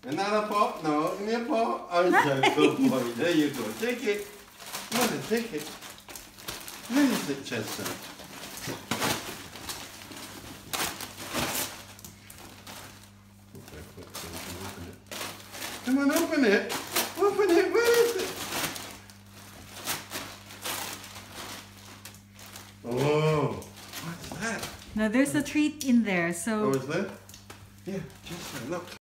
Another paw? No, give me a paw. Oh, good boy. There you go. Take it. Come on, take it. Where is it, Chester? Come on, open it. Open it. Where is it? Oh, what's that? Now there's a treat in there, so... Oh, is there? Yeah, Chester, look.